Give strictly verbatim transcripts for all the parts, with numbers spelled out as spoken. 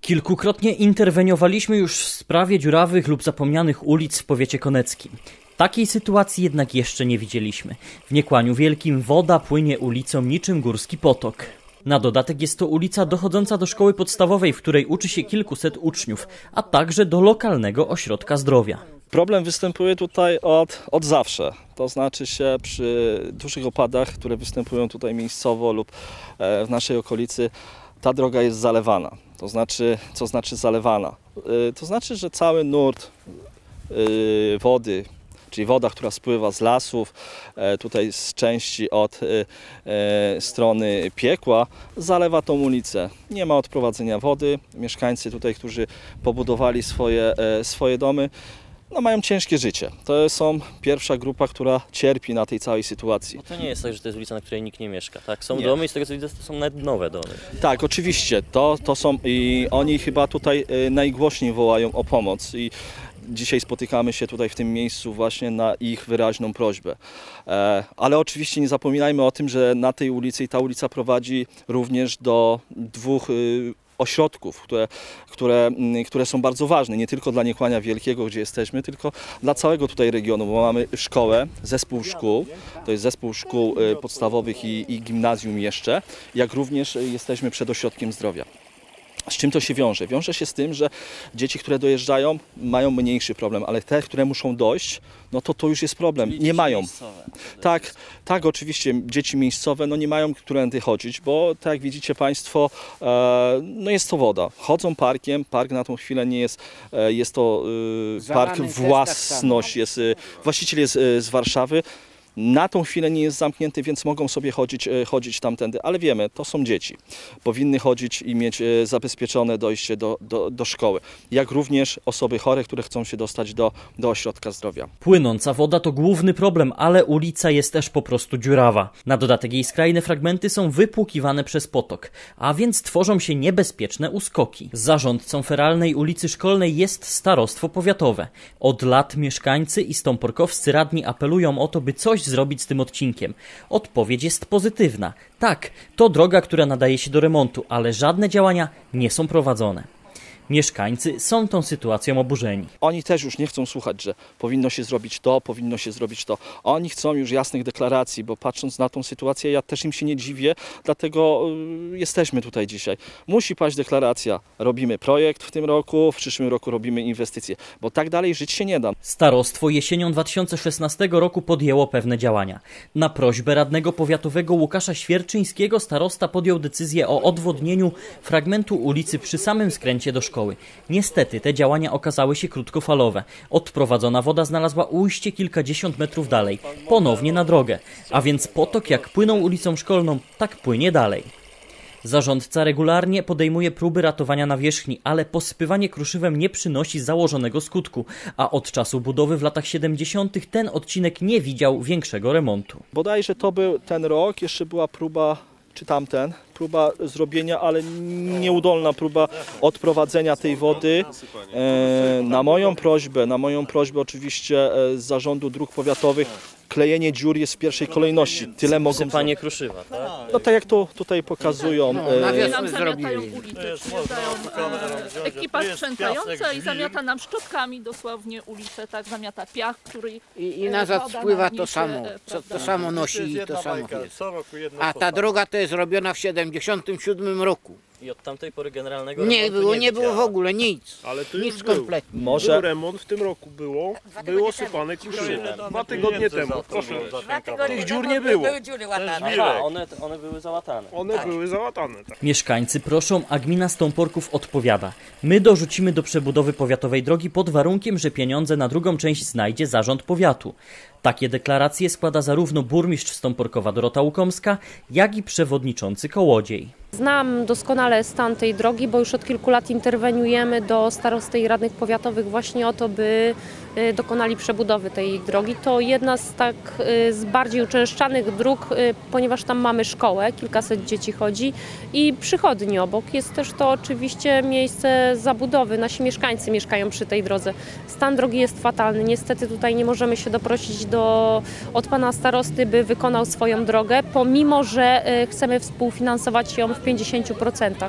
Kilkukrotnie interweniowaliśmy już w sprawie dziurawych lub zapomnianych ulic w powiecie koneckim. Takiej sytuacji jednak jeszcze nie widzieliśmy. W Niekłaniu Wielkim woda płynie ulicą niczym górski potok. Na dodatek jest to ulica dochodząca do szkoły podstawowej, w której uczy się kilkuset uczniów, a także do lokalnego ośrodka zdrowia. Problem występuje tutaj od, od zawsze, to znaczy się przy dużych opadach, które występują tutaj miejscowo lub w naszej okolicy, ta droga jest zalewana. To znaczy, co znaczy zalewana? To znaczy, że cały nurt wody, czyli woda, która spływa z lasów, tutaj z części od strony piekła, zalewa tą ulicę. Nie ma odprowadzenia wody. Mieszkańcy tutaj, którzy pobudowali swoje, swoje domy, no mają ciężkie życie. To są pierwsza grupa, która cierpi na tej całej sytuacji. No to nie jest tak, że to jest ulica, na której nikt nie mieszka, tak? Są nie. domy i z tego co widzę, to są nawet nowe domy. Tak, oczywiście. To, to są i oni chyba tutaj najgłośniej wołają o pomoc. I dzisiaj spotykamy się tutaj w tym miejscu właśnie na ich wyraźną prośbę. E, ale oczywiście nie zapominajmy o tym, że na tej ulicy i ta ulica prowadzi również do dwóch y, ośrodków, które, które, które są bardzo ważne, nie tylko dla Niekłania Wielkiego, gdzie jesteśmy, tylko dla całego tutaj regionu, bo mamy szkołę, zespół szkół, to jest zespół szkół podstawowych i, i gimnazjum jeszcze, jak również jesteśmy przed ośrodkiem zdrowia. Z czym to się wiąże? Wiąże się z tym, że dzieci, które dojeżdżają, mają mniejszy problem, ale te, które muszą dojść, no to to już jest problem. Czyli nie mają. Miejscowe. Tak, tak, oczywiście dzieci miejscowe no nie mają którędy chodzić, bo tak jak widzicie Państwo, e, no jest to woda. Chodzą parkiem, park na tą chwilę nie jest, e, jest to e, park własność, jest, e, właściciel jest e, z Warszawy. Na tą chwilę nie jest zamknięty, więc mogą sobie chodzić, chodzić tamtędy, ale wiemy, to są dzieci. Powinny chodzić i mieć zabezpieczone dojście do, do, do szkoły. Jak również osoby chore, które chcą się dostać do, do ośrodka zdrowia. Płynąca woda to główny problem, ale ulica jest też po prostu dziurawa. Na dodatek jej skrajne fragmenty są wypłukiwane przez potok, a więc tworzą się niebezpieczne uskoki. Zarządcą feralnej ulicy Szkolnej jest starostwo powiatowe. Od lat mieszkańcy i stąporkowscy radni apelują o to, by coś zrobić z tym odcinkiem. Odpowiedź jest pozytywna. Tak, to droga, która nadaje się do remontu, ale żadne działania nie są prowadzone. Mieszkańcy są tą sytuacją oburzeni. Oni też już nie chcą słuchać, że powinno się zrobić to, powinno się zrobić to. Oni chcą już jasnych deklaracji, bo patrząc na tą sytuację, ja też im się nie dziwię, dlatego y, jesteśmy tutaj dzisiaj. Musi paść deklaracja. Robimy projekt w tym roku, w przyszłym roku robimy inwestycje, bo tak dalej żyć się nie da. Starostwo jesienią dwa tysiące szesnastego roku podjęło pewne działania. Na prośbę radnego powiatowego Łukasza Świerczyńskiego starosta podjął decyzję o odwodnieniu fragmentu ulicy przy samym skręcie do szkoły. Niestety te działania okazały się krótkofalowe. Odprowadzona woda znalazła ujście kilkadziesiąt metrów dalej, ponownie na drogę, a więc potok jak płynął ulicą Szkolną, tak płynie dalej. Zarządca regularnie podejmuje próby ratowania nawierzchni, ale posypywanie kruszywem nie przynosi założonego skutku, a od czasu budowy w latach siedemdziesiątych ten odcinek nie widział większego remontu. Bodajże to był ten rok, jeszcze była próba, czy tamten, próba zrobienia, ale nieudolna próba odprowadzenia tej wody. E, na moją prośbę, na moją prośbę oczywiście e, z Zarządu Dróg Powiatowych, klejenie dziur jest w pierwszej kolejności. Tyle mogą... Sypanie kruszywa, tak? No tak jak to tutaj pokazują. No, e, nam zamiatają ulicę, przyjeżdżają e, ekipa sprzątająca i zamiata nam szczotkami dosłownie ulicę, tak zamiata piach, który I, i nazad spływa to samo, to, to samo nosi i to samo jest. A ta droga to jest robiona w siedemdziesiątym siódmym roku. I od tamtej pory generalnego Nie remontu było, nie, nie było w widziałem. ogóle nic. Ale to Nic już był. kompletnie. Może... Był remont w tym roku było, było sypane kruszywe. Dwa tygodnie temu, proszę. Tych dziur nie było. Aha, one, one były załatane. One były załatane. Tak. Mieszkańcy proszą, a gmina Stąporków odpowiada. My dorzucimy do przebudowy powiatowej drogi pod warunkiem, że pieniądze na drugą część znajdzie zarząd powiatu. Takie deklaracje składa zarówno burmistrz Stąporkowa Dorota Łukomska, jak i przewodniczący Kołodziej. Znam doskonale stan tej drogi, bo już od kilku lat interweniujemy do starosty i radnych powiatowych właśnie o to, by dokonali przebudowy tej drogi. To jedna z tak z bardziej uczęszczanych dróg, ponieważ tam mamy szkołę, kilkaset dzieci chodzi i przychodnie obok. Jest też to oczywiście miejsce zabudowy. Nasi mieszkańcy mieszkają przy tej drodze. Stan drogi jest fatalny. Niestety tutaj nie możemy się doprosić do, od pana starosty, by wykonał swoją drogę, pomimo że chcemy współfinansować ją w pięćdziesięciu procentach.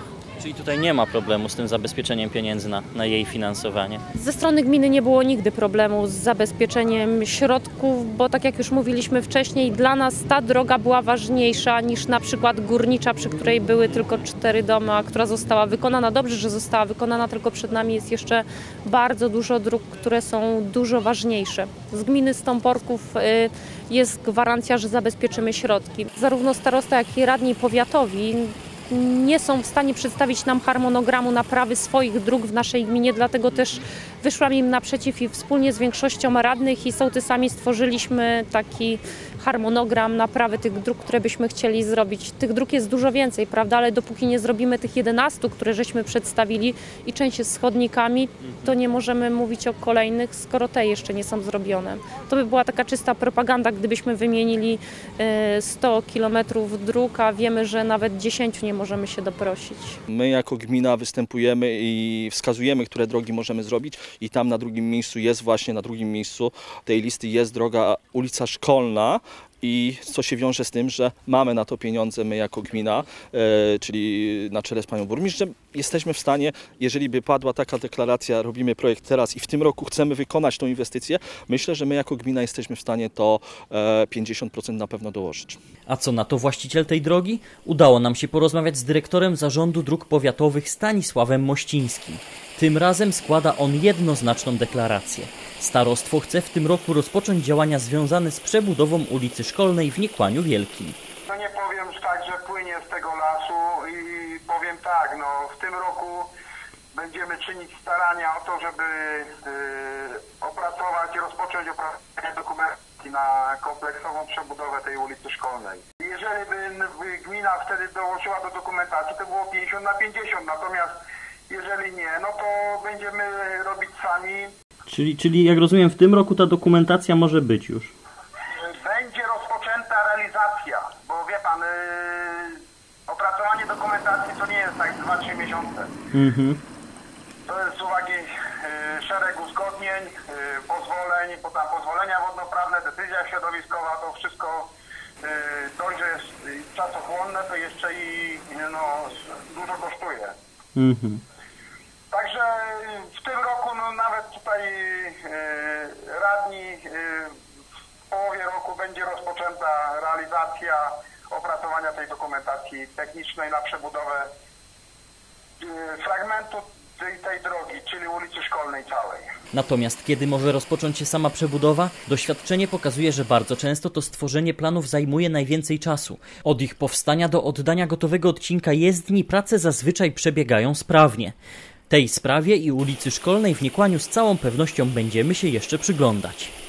Czyli tutaj nie ma problemu z tym zabezpieczeniem pieniędzy na, na jej finansowanie? Ze strony gminy nie było nigdy problemu z zabezpieczeniem środków, bo tak jak już mówiliśmy wcześniej, dla nas ta droga była ważniejsza niż na przykład górnicza, przy której były tylko cztery domy, a która została wykonana. Dobrze, że została wykonana, tylko przed nami jest jeszcze bardzo dużo dróg, które są dużo ważniejsze. Z gminy Stąporków jest gwarancja, że zabezpieczymy środki. Zarówno starosta, jak i radni powiatowi nie są w stanie przedstawić nam harmonogramu naprawy swoich dróg w naszej gminie, dlatego też wyszłam im naprzeciw i wspólnie z większością radnych i sołtysami stworzyliśmy taki harmonogram naprawy tych dróg, które byśmy chcieli zrobić. Tych dróg jest dużo więcej, prawda, ale dopóki nie zrobimy tych jedenastu, które żeśmy przedstawili i część jest z chodnikami, to nie możemy mówić o kolejnych, skoro te jeszcze nie są zrobione. To by była taka czysta propaganda, gdybyśmy wymienili sto kilometrów dróg, a wiemy, że nawet dziesięciu nie możemy się doprosić. My jako gmina występujemy i wskazujemy, które drogi możemy zrobić i tam na drugim miejscu jest właśnie, na drugim miejscu tej listy jest droga ulica Szkolna. I co się wiąże z tym, że mamy na to pieniądze my jako gmina, e, czyli na czele z panią burmistrzem, jesteśmy w stanie, jeżeli by padła taka deklaracja, robimy projekt teraz i w tym roku chcemy wykonać tą inwestycję, myślę, że my jako gmina jesteśmy w stanie to e, pięćdziesiąt procent na pewno dołożyć. A co na to właściciel tej drogi? Udało nam się porozmawiać z dyrektorem Zarządu Dróg Powiatowych Stanisławem Mościńskim. Tym razem składa on jednoznaczną deklarację. Starostwo chce w tym roku rozpocząć działania związane z przebudową ulicy Szkolnej w Niekłaniu Wielkim. No nie powiem tak, że płynie z tego lasu i powiem tak, no w tym roku będziemy czynić starania o to, żeby yy, opracować i rozpocząć opracowanie dokumentacji na kompleksową przebudowę tej ulicy Szkolnej. Jeżeli by gmina wtedy dołączyła do dokumentacji, to było pięćdziesiąt na pięćdziesiąt, natomiast jeżeli nie, no to będziemy robić sami. Czyli, czyli jak rozumiem, w tym roku ta dokumentacja może być już? Będzie rozpoczęta realizacja, bo wie pan, yy, opracowanie dokumentacji to nie jest tak dwa trzy miesiące. Mhm. To jest z uwagi yy, szereg uzgodnień, yy, pozwoleń, bo tam pozwolenia wodnoprawne, decyzja środowiskowa, to wszystko yy, dość, że jest czasochłonne, to jeszcze i yy, no, dużo kosztuje. Mhm. Także w tym roku no, nawet tutaj yy, radni yy, w połowie roku będzie rozpoczęta realizacja opracowania tej dokumentacji technicznej na przebudowę yy, fragmentu tej, tej drogi, czyli ulicy Szkolnej całej. Natomiast kiedy może rozpocząć się sama przebudowa? Doświadczenie pokazuje, że bardzo często to stworzenie planów zajmuje najwięcej czasu. Od ich powstania do oddania gotowego odcinka jezdni prace zazwyczaj przebiegają sprawnie. Tej sprawie i ulicy Szkolnej w Niekłaniu z całą pewnością będziemy się jeszcze przyglądać.